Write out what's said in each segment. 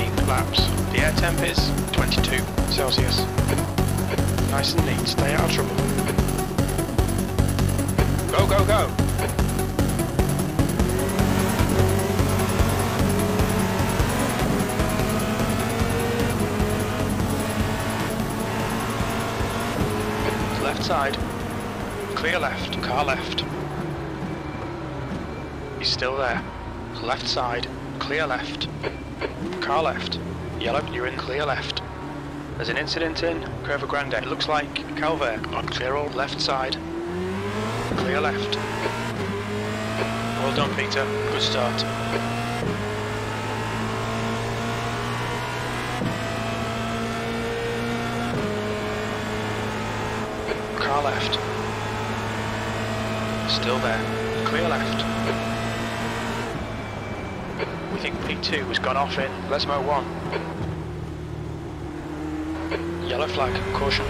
15 laps. The air temp is 22 Celsius. Nice and neat, stay out of trouble. Go, go, go! Left side. Clear left, car left. He's still there. Left side, clear left. Car left. Yellow, you're in clear left. There's an incident in Curva Grande. It looks like Calvert on clear all left side. Clear left. Well done, Peter. Good start. Car left. Still there. Clear left. We think P2 has gone off in Lesmo 1. Yellow flag, caution.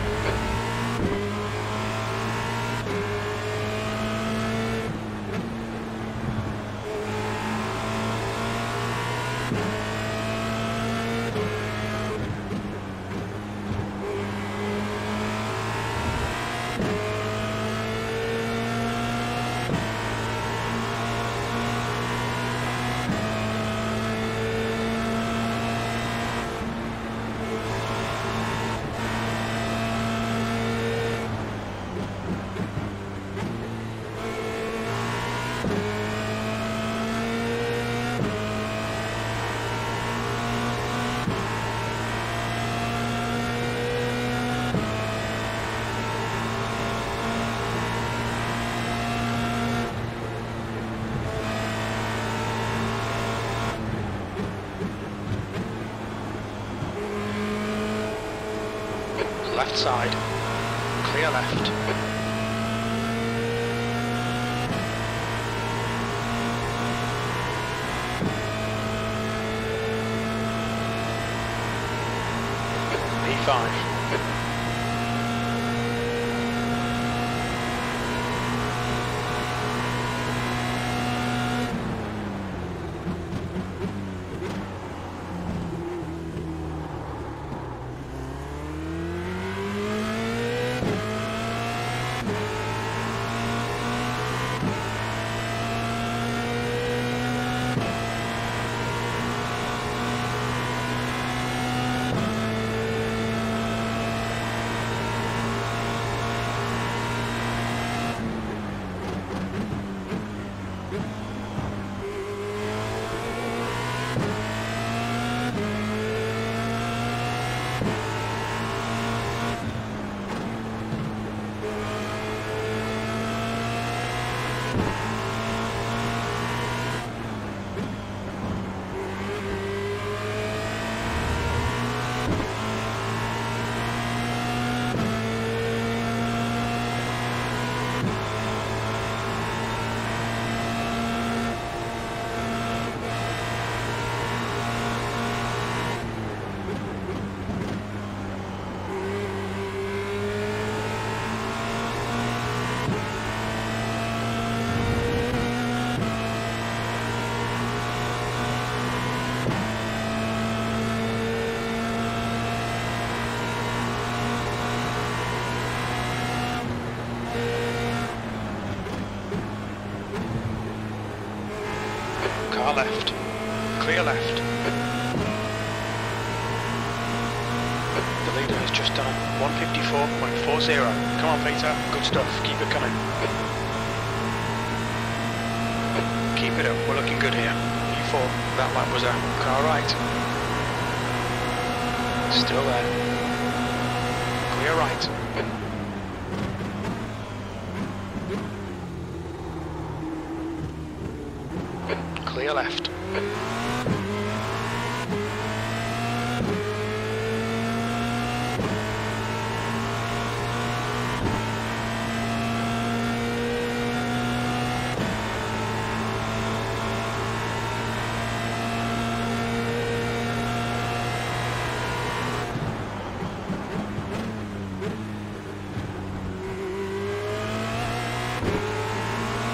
Left side, clear left. P5. Car left. Clear left. The leader has just done 154.40. Come on, Peter. Good stuff. Keep it coming. Keep it up. We're looking good here. P4. That lap was a car right. Still there. Clear right. Clear left.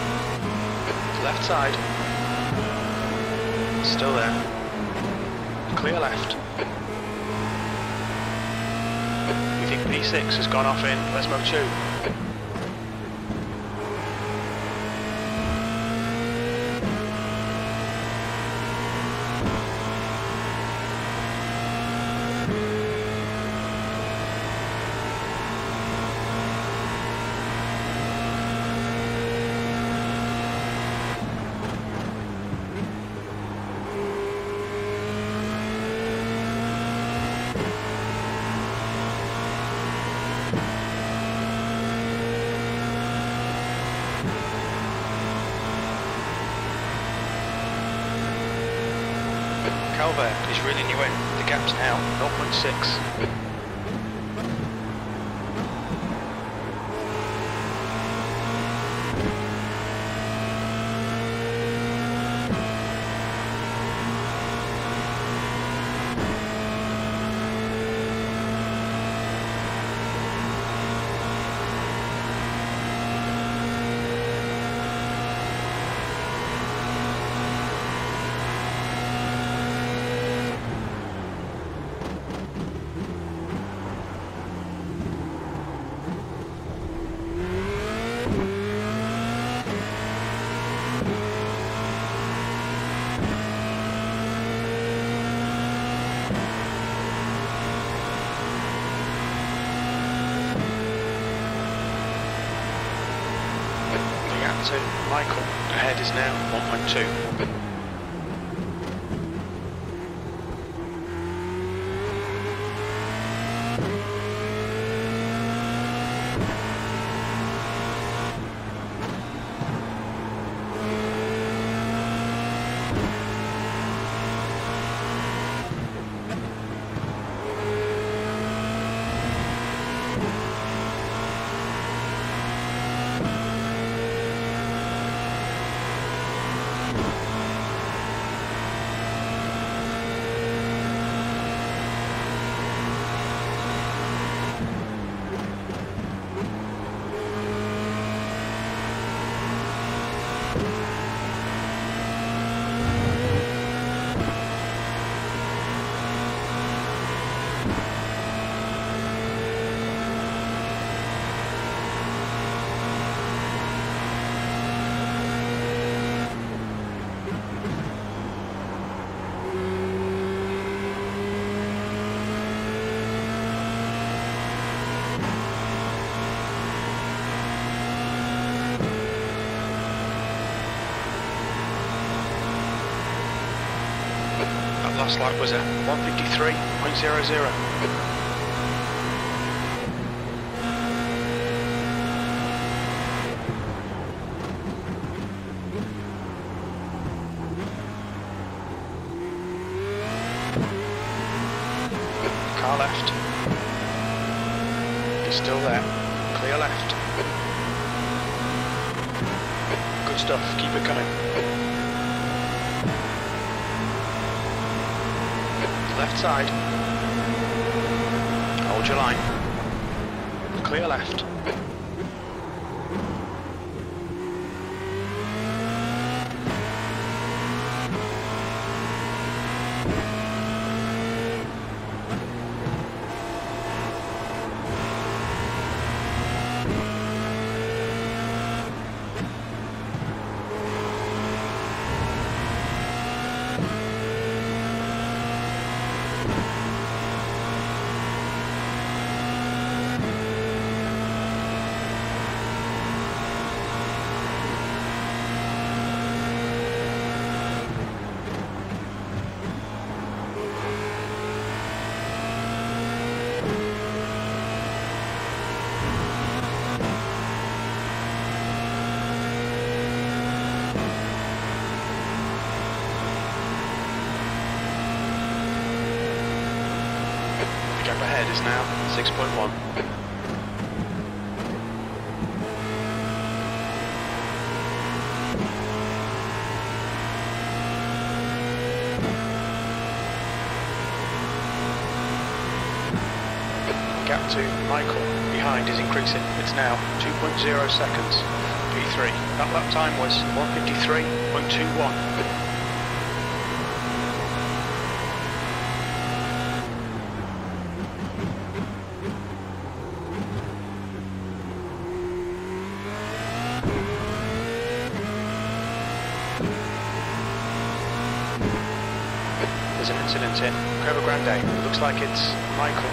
Left side. Still there. clear left. We think P6 has gone off in Lesmo 2. Calvert is reeling you in. The gap's now 0.6. Michael, ahead is now 1.2. Last lap was a 1:53.00. Car left. He's still there. Clear left. Good stuff. Keep it coming. Left side. Hold your line. Clear left. Gap ahead is now 6.1. Gap to Michael behind is increasing. It's now 2.0 seconds. P3. That lap time was 1:53.21. in. Curva Grande. Looks like it's Michael.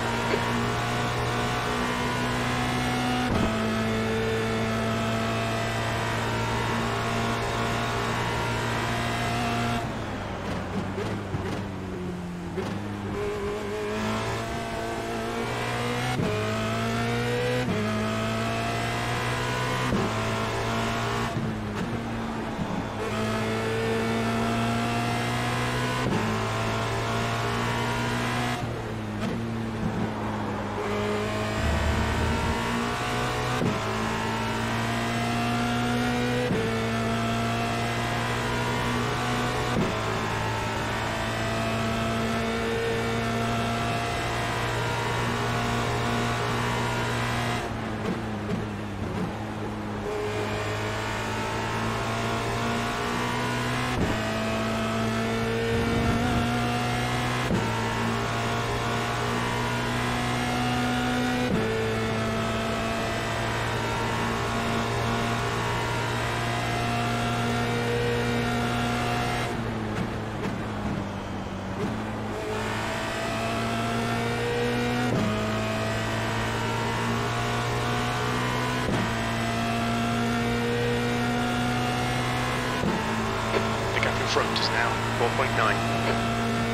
Front is now 4.9.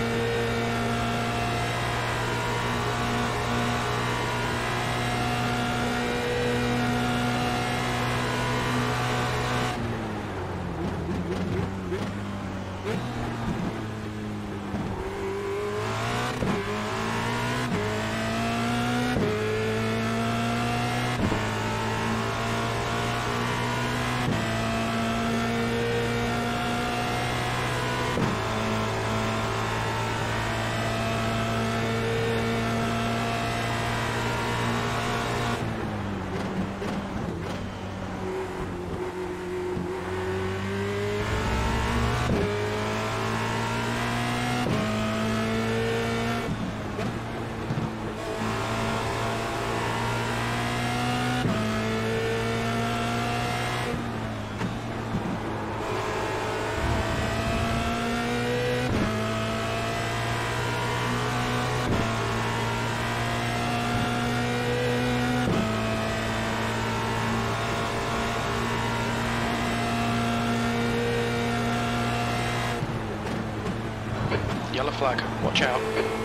Yellow flag, watch out.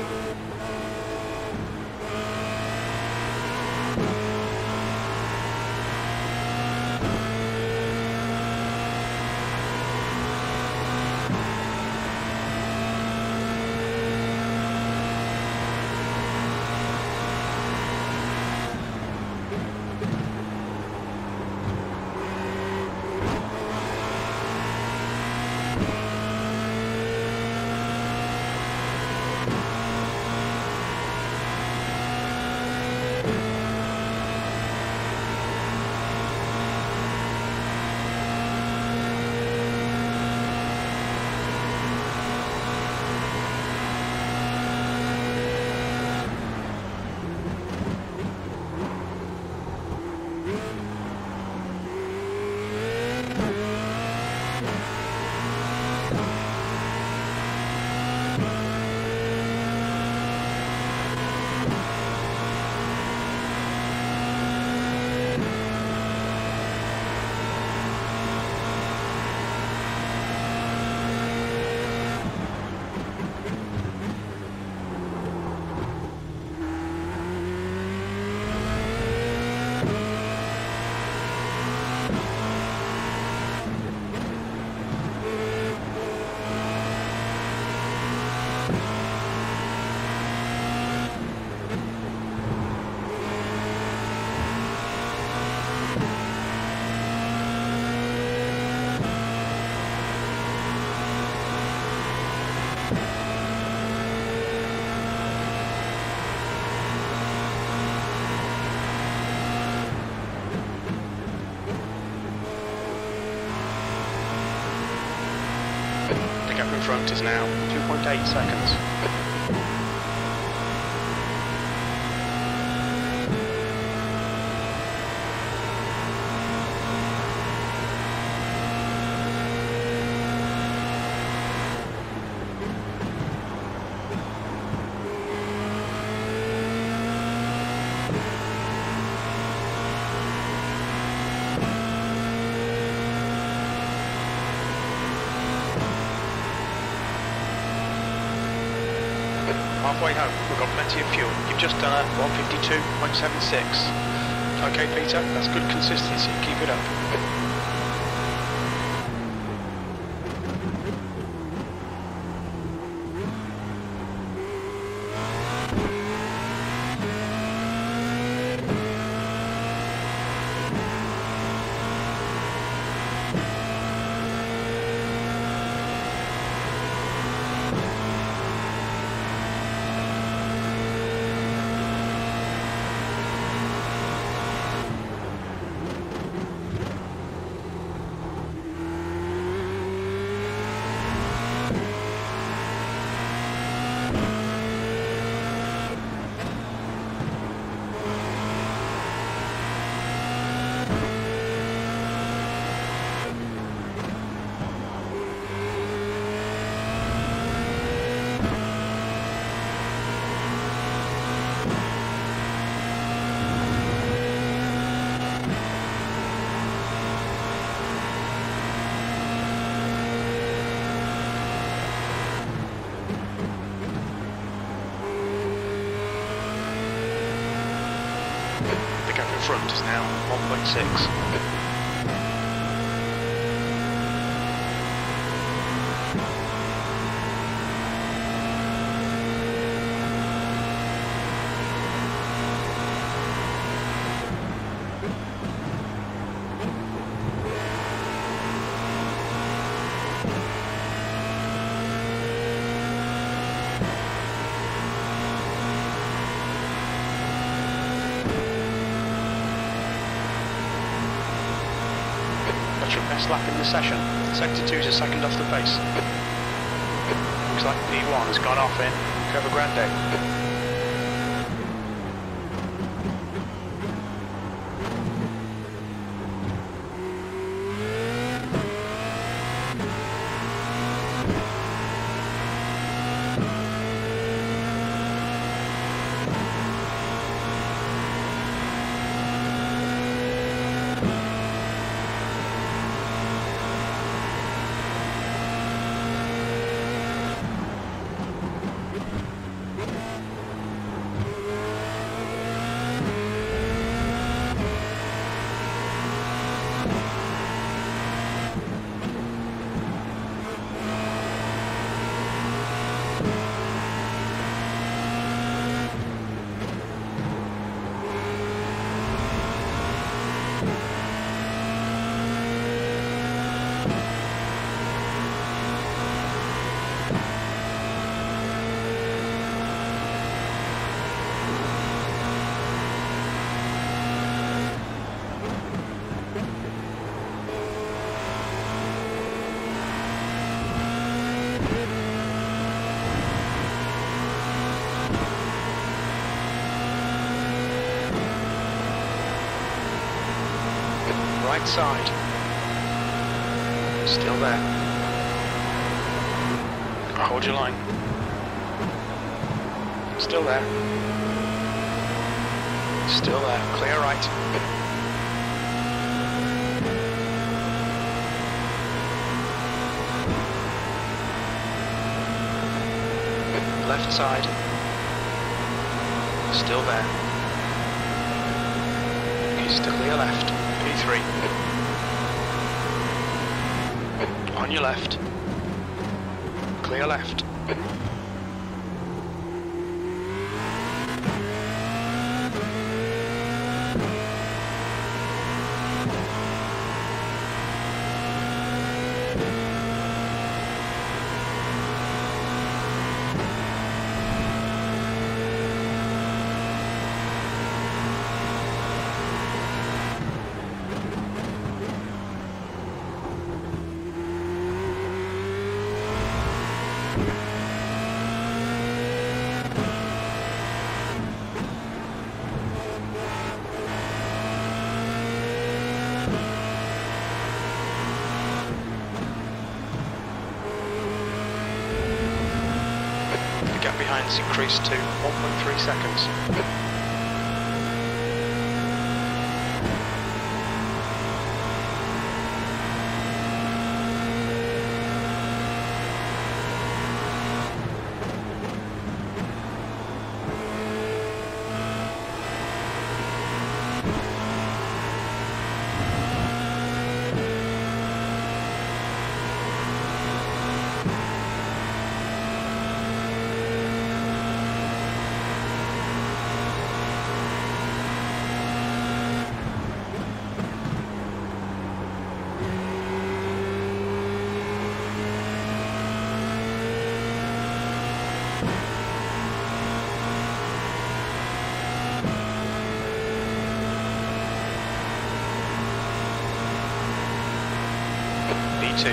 gap in front is now 2.8 seconds. halfway home. We've got plenty of fuel. You've just done a 152.76. Okay, Peter, that's good consistency. Keep it up. Front is now 1.6. Best lap in the session. Sector 2 is a second off the pace. Looks like P1 has gone off in Curva Grande. Right side. Still there. Hold your line. Still there. Still there. Clear right. Left side. Still there. East to clear left. P3. On your left. Clear left. Behind increased to 1.3 seconds. P2.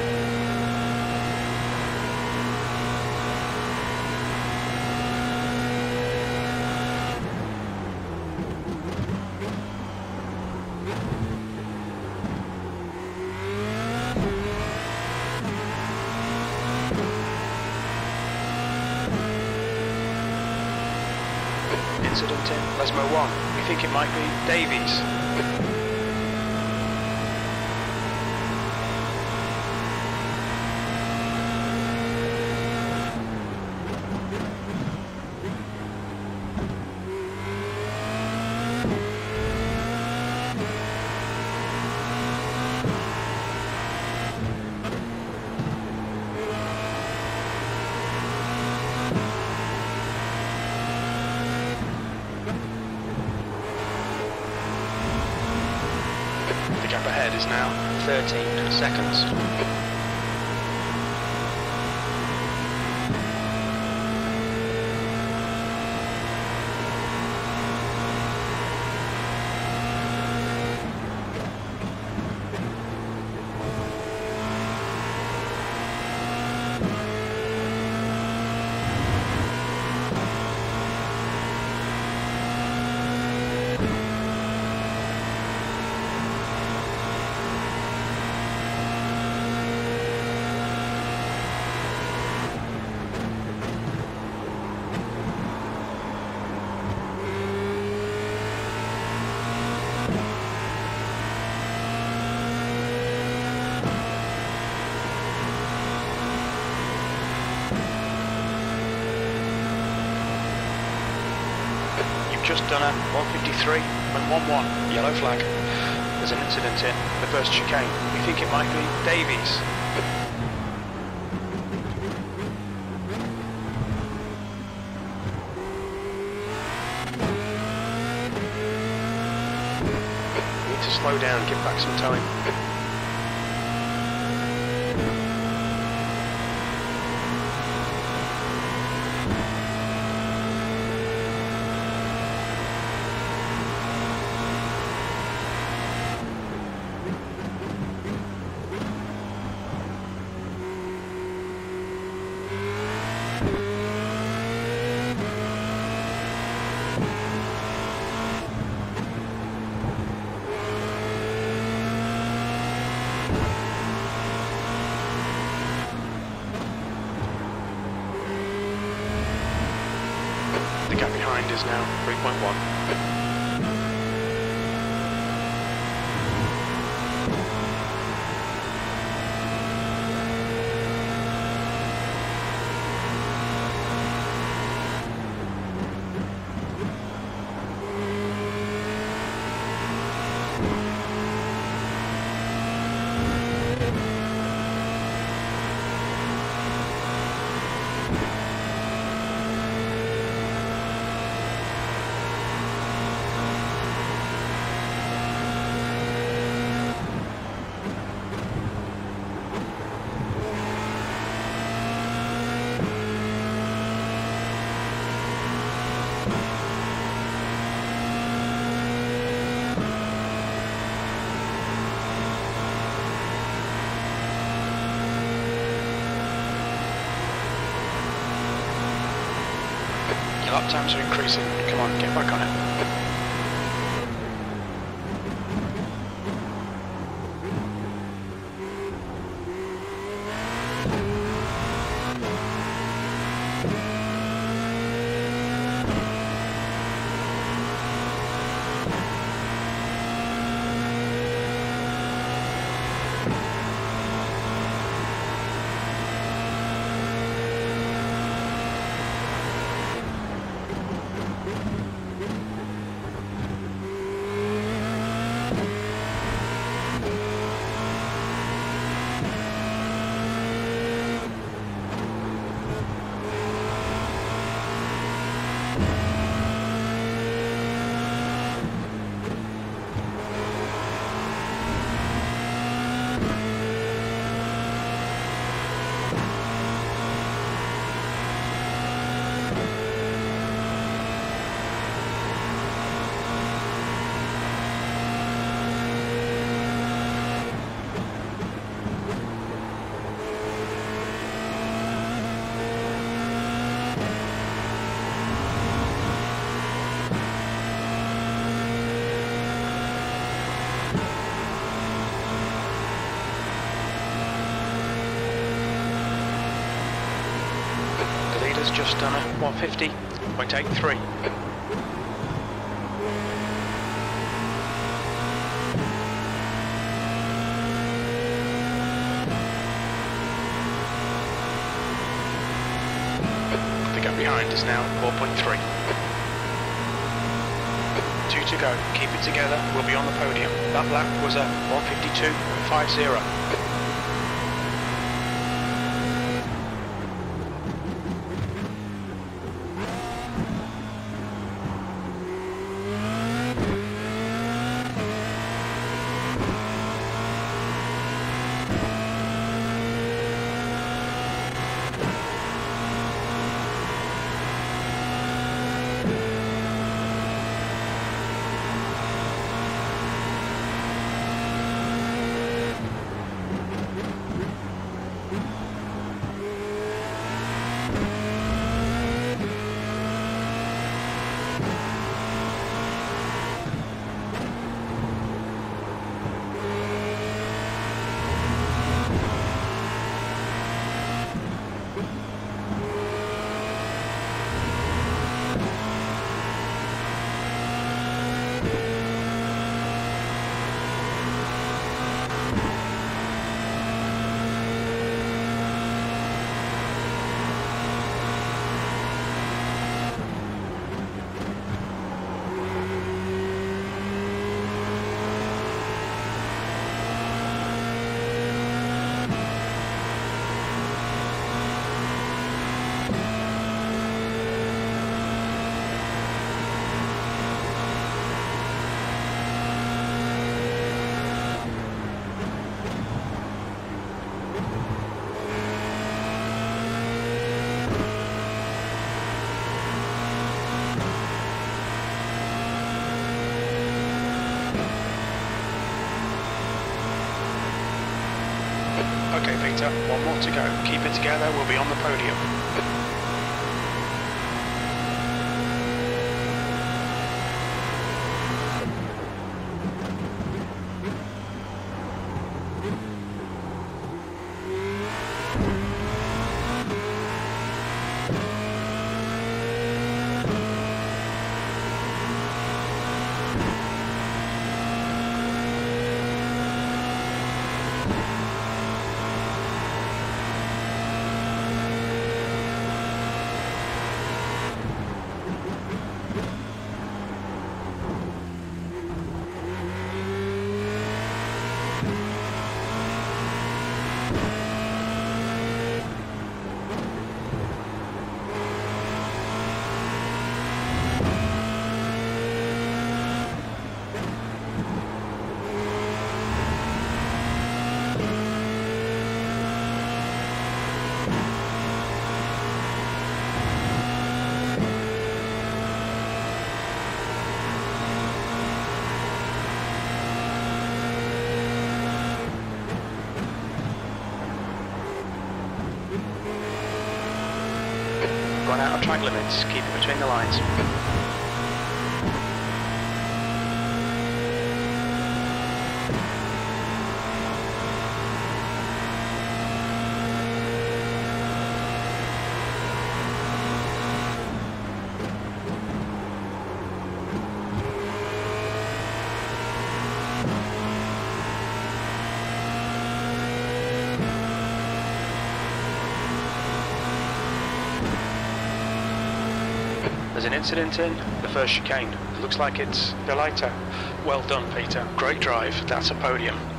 Incident in Lesmo 1. We think it might be Davies. The gap ahead is now 13 seconds. Just done a 153.11, yellow flag. There's an incident in the first chicane. We think it might be Davies. Need to slow down, give back some time. The gap behind is now 3.1. Your lap times are increasing. Come on, get back on it. just done a 150.83. The gap behind is now 4.3. 2 to go. Keep it together. We'll be on the podium. That lap was a 152.50. Okay, Peter, one more to go. Keep it together, we'll be on the podium. Run out of track limits, keep it between the lines. There's an incident in the first chicane. It looks like it's the lighter. Well done, Peter. Great drive. That's a podium.